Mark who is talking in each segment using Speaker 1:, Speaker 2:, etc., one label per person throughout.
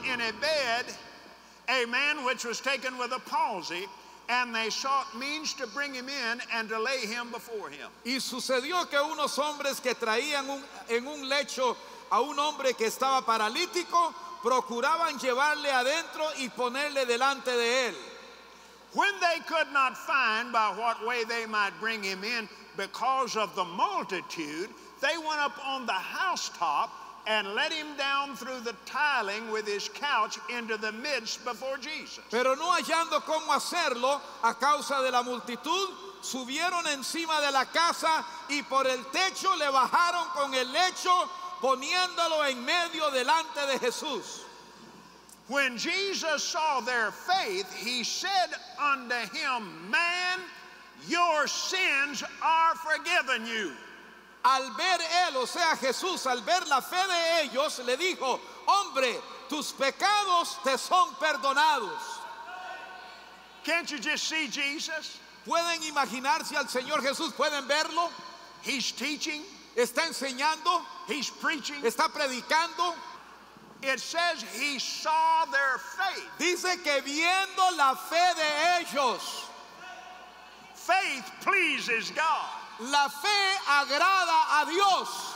Speaker 1: in a bed a man which was taken with a palsy, and they sought means to bring him in and to lay him before him.
Speaker 2: Y sucedió que unos hombres que traían en un lecho a un hombre que estaba paralítico procuraban llevarle adentro y ponerle delante de él.
Speaker 1: When they could not find by what way they might bring him in because of the multitude, they went up on the housetop and let him down through the tiling with his couch into the midst before Jesus.
Speaker 2: Pero no hallando cómo hacerlo a causa de la multitud, subieron encima de la casa y por el techo le bajaron con el lecho, poniéndolo en medio delante de Jesús.
Speaker 1: When Jesus saw their faith, he said unto him, Man, your sins are forgiven you.
Speaker 2: Al ver él, o sea Jesús, al ver la fe de ellos, le dijo: Hombre, tus pecados te son perdonados.
Speaker 1: Can't you just see Jesus?
Speaker 2: ¿Pueden imaginarse al Señor Jesús? ¿Pueden verlo?
Speaker 1: He's teaching,
Speaker 2: Está enseñando,
Speaker 1: he's preaching.
Speaker 2: está predicando.
Speaker 1: It says he saw their faith.
Speaker 2: Dice que viendo la fe de ellos,
Speaker 1: Faith pleases God.
Speaker 2: la fe agrada a Dios.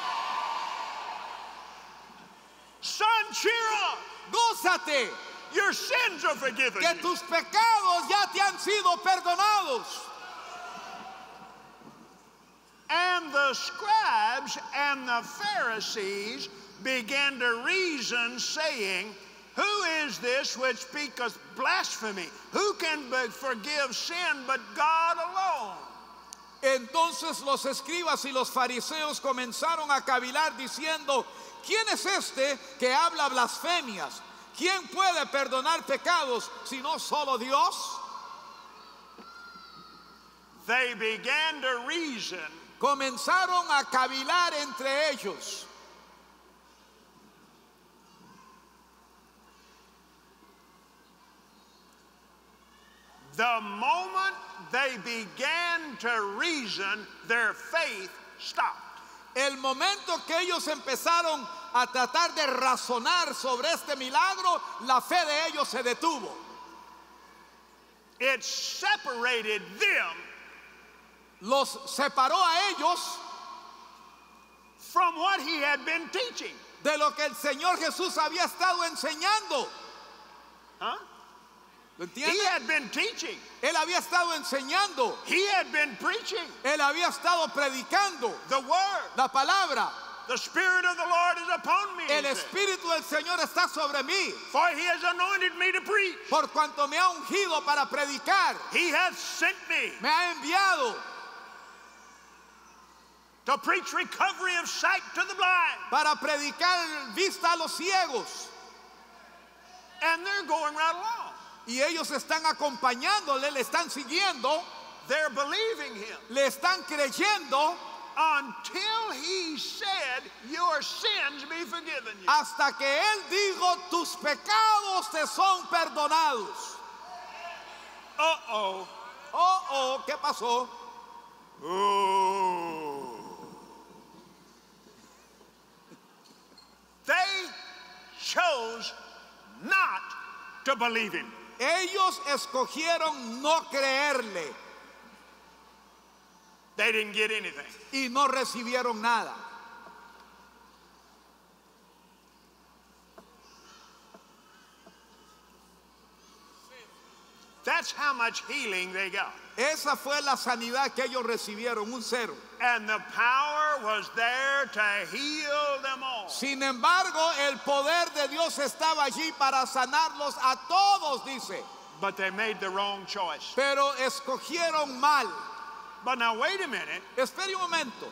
Speaker 1: Son, cheer up.
Speaker 2: Gózate,
Speaker 1: Your sins are forgiven
Speaker 2: que
Speaker 1: you.
Speaker 2: tus pecados ya te han sido perdonados.
Speaker 1: And the scribes and the Pharisees began to reason, saying, Who is this which speaketh blasphemy? Who can forgive sin but God alone?
Speaker 2: Entonces los escribas y los fariseos comenzaron a cavilar diciendo: ¿Quién es este que habla blasfemias? ¿Quién puede perdonar pecados sino solo Dios?
Speaker 1: They began to reason.
Speaker 2: Comenzaron a cavilar entre ellos.
Speaker 1: The moment they began to reason, their faith stopped.
Speaker 2: El momento que ellos empezaron a tratar de razonar sobre este milagro, la fe de ellos se detuvo.
Speaker 1: It separated them
Speaker 2: Los separó a ellos
Speaker 1: from what he had been teaching.
Speaker 2: de lo que el Señor Jesús había estado enseñando.
Speaker 1: Huh?
Speaker 2: ¿Lo
Speaker 1: He
Speaker 2: entiende?
Speaker 1: had been teaching.
Speaker 2: Él había estado enseñando.
Speaker 1: He had been preaching
Speaker 2: Él había estado predicando
Speaker 1: the word.
Speaker 2: la palabra.
Speaker 1: The Spirit of the Lord is upon me,
Speaker 2: El
Speaker 1: he said,
Speaker 2: Espíritu del Señor está sobre mí,
Speaker 1: for he has anointed me to preach.
Speaker 2: por cuanto me ha ungido para predicar.
Speaker 1: He hath sent me
Speaker 2: Me ha enviado
Speaker 1: to preach recovery of sight to the blind.
Speaker 2: para predicar vista a los ciegos.
Speaker 1: And they're going right along.
Speaker 2: Y ellos están acompañándole, le están siguiendo,
Speaker 1: They're believing him
Speaker 2: le están creyendo
Speaker 1: until he said, Your sins be forgiven you.
Speaker 2: hasta que él dijo: tus pecados te son perdonados.
Speaker 1: Uh-oh.
Speaker 2: Oh, ¿qué pasó?
Speaker 1: Oh. They chose not to believe him.
Speaker 2: Ellos escogieron no creerle
Speaker 1: They didn't get anything.
Speaker 2: y no recibieron nada.
Speaker 1: That's how much healing they got.
Speaker 2: Esa fue la sanidad que ellos recibieron, un cero.
Speaker 1: And the power was there to heal them all.
Speaker 2: Sin embargo, el poder de Dios estaba allí para sanarlos a todos, dice.
Speaker 1: But they made the wrong choice.
Speaker 2: Pero escogieron mal.
Speaker 1: But now wait a minute.
Speaker 2: Espere un momento.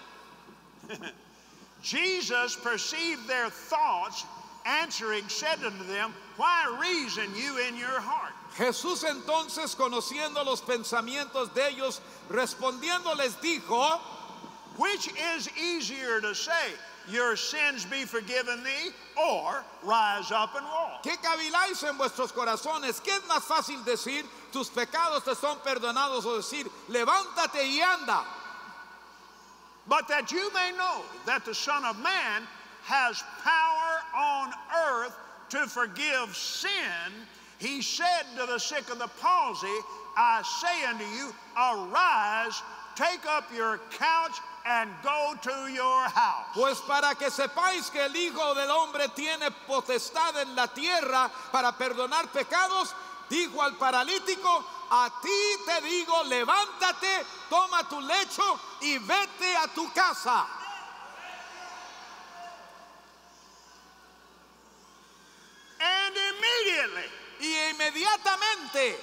Speaker 1: Jesus perceived their thoughts, answering, said unto them, Why reason you in your heart?
Speaker 2: Jesús entonces, conociendo los pensamientos de ellos, respondiendo les dijo:
Speaker 1: Which is easier to say, Your sins be forgiven thee, or rise up and walk?
Speaker 2: ¿qué caviláis en vuestros corazones? ¿Qué es más fácil decir: tus pecados te son perdonados, o decir: levántate y anda?
Speaker 1: But that you may know that the Son of Man has power on earth to forgive sin, he said to the sick of the palsy, I say unto you, arise, take up your couch, and go to your house.
Speaker 2: Pues para que sepáis que el Hijo del Hombre tiene potestad en la tierra para perdonar pecados, dijo al paralítico, a ti te digo, levántate, toma tu lecho y vete a tu casa.
Speaker 1: And immediately,
Speaker 2: Y inmediatamente,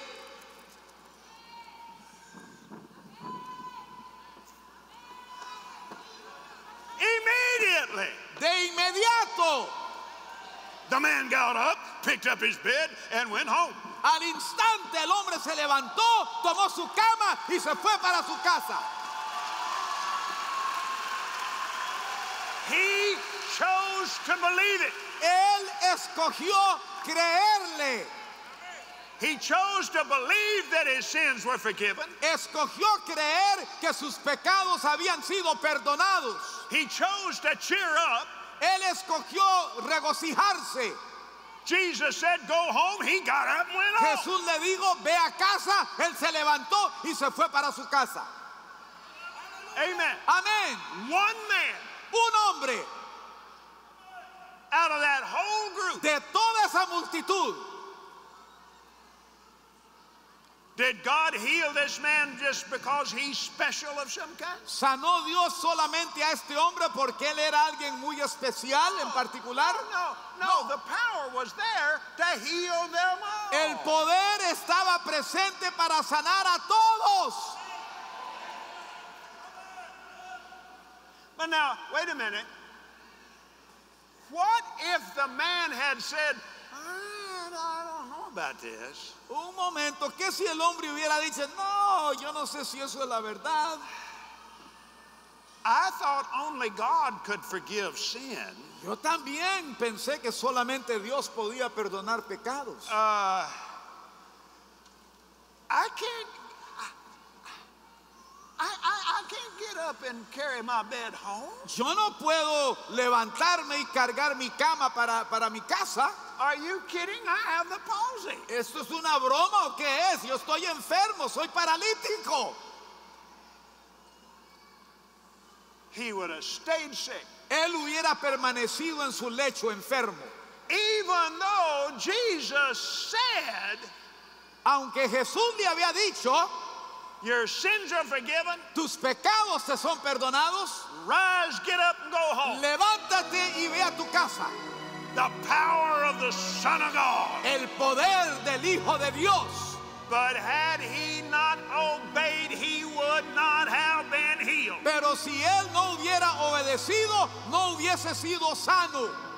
Speaker 2: de inmediato,
Speaker 1: the man got up, picked up his bed, and went home.
Speaker 2: al instante el hombre se levantó, tomó su cama y se fue para su casa.
Speaker 1: He chose to believe it.
Speaker 2: Él escogió creerle.
Speaker 1: He chose to believe that his sins were forgiven.
Speaker 2: Escogió creer que sus pecados habían sido perdonados.
Speaker 1: He chose to cheer up.
Speaker 2: Él escogió regocijarse.
Speaker 1: Jesus said, go home. He got up and went home.
Speaker 2: Jesús le dijo, ve a casa. Él se levantó y se fue para su casa.
Speaker 1: Amen.
Speaker 2: Amén.
Speaker 1: One man
Speaker 2: Un hombre
Speaker 1: out of that whole group.
Speaker 2: de toda esa multitud.
Speaker 1: Did God heal this man just because he's special of some kind?
Speaker 2: ¿Sanó Dios solamente a este hombre porque él era alguien muy especial en particular?
Speaker 1: No, the power was there to heal them all.
Speaker 2: El poder estaba presente para sanar a todos.
Speaker 1: But now, wait a minute. What if the man had said, I don't know about this?
Speaker 2: Un momento, ¿qué si el hombre hubiera dicho, no, yo no sé si eso es la verdad?
Speaker 1: I thought only God could forgive sin.
Speaker 2: Yo también pensé que solamente Dios podía perdonar pecados.
Speaker 1: I can't get up and carry my bed home.
Speaker 2: Yo no puedo levantarme y cargar mi cama para mi casa.
Speaker 1: Are you kidding? I have the palsy.
Speaker 2: ¿Esto es una broma o qué es? Yo estoy enfermo, soy paralítico.
Speaker 1: He would have stayed sick.
Speaker 2: Él hubiera permanecido en su lecho enfermo.
Speaker 1: Even though Jesus said,
Speaker 2: Aunque Jesús le había dicho,
Speaker 1: your sins are forgiven,
Speaker 2: tus pecados te son perdonados,
Speaker 1: rise, get up, and go home.
Speaker 2: levántate y ve a tu casa.
Speaker 1: The power of the Son of God.
Speaker 2: El poder del Hijo de Dios.
Speaker 1: But had he not obeyed, he would not have been healed.
Speaker 2: Pero si él no hubiera obedecido, no hubiese sido sano.